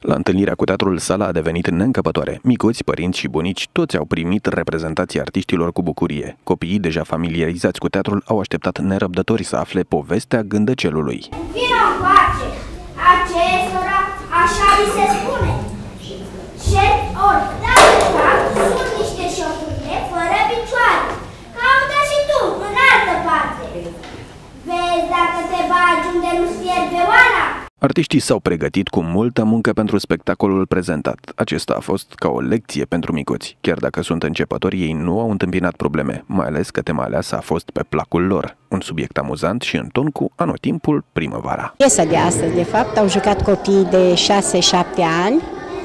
La întâlnirea cu teatrul, sala a devenit neîncăpătoare. Micuți, părinți și bunici, toți au primit reprezentații artiștilor cu bucurie. Copiii, deja familiarizați cu teatrul, au așteptat nerăbdători să afle povestea Gândăcelului. Vino încoace! Acestora așa li se spune. Șerpi ori, dar de fapt sunt niște șofurile fără picioare. Caută și tu, în altă parte. Vezi dacă te bagi unde nu-ți fierbe oala? Artiștii s-au pregătit cu multă muncă pentru spectacolul prezentat. Acesta a fost ca o lecție pentru micuți. Chiar dacă sunt începători, ei nu au întâmpinat probleme, mai ales că tema aleasă a fost pe placul lor. Un subiect amuzant și în ton cu anotimpul primăvara. Piesa de astăzi, de fapt, au jucat copii de 6-7 ani,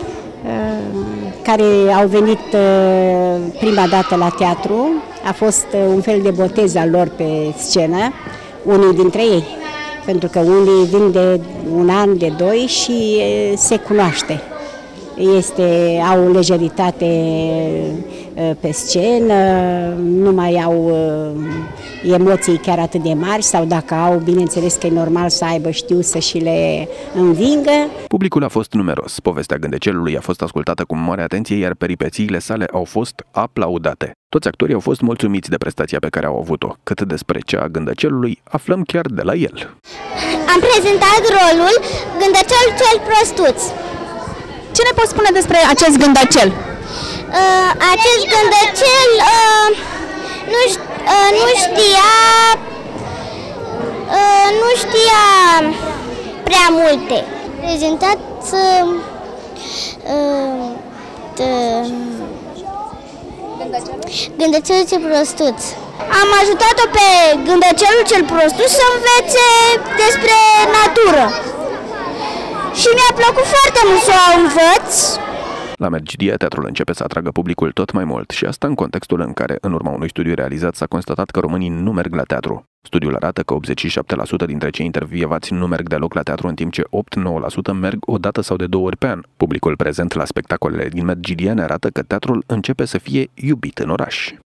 care au venit prima dată la teatru. A fost un fel de botez al lor pe scenă, unii dintre ei. Pentru că unii vin de un an, de doi și se cunoaște. Au lejeritate pe scenă, nu mai au emoții chiar atât de mari sau dacă au, bineînțeles că e normal să aibă, știu să și le învingă. Publicul a fost numeros. Povestea Gândăcelului a fost ascultată cu mare atenție, iar peripețiile sale au fost aplaudate. Toți actorii au fost mulțumiți de prestația pe care au avut-o. Cât despre cea a Gândăcelului, aflăm chiar de la el. Am prezentat rolul Gândăcelul cel prostuț. Ce ne poți spune despre acest gândăcel? Acest gândăcel nu știa prea multe. Prezentat Gândăcelul cel prostuț. Am ajutat-o pe Gândăcelul cel prostuț să învețe despre natură. Și mi-a plăcut foarte mult să o învăț. La Mergidia, teatrul începe să atragă publicul tot mai mult și asta în contextul în care, în urma unui studiu realizat, s-a constatat că românii nu merg la teatru. Studiul arată că 87% dintre cei intervievați nu merg deloc la teatru, în timp ce 8-9% merg o dată sau de 2 ori pe an. Publicul prezent la spectacolele din Mergidia ne arată că teatrul începe să fie iubit în oraș.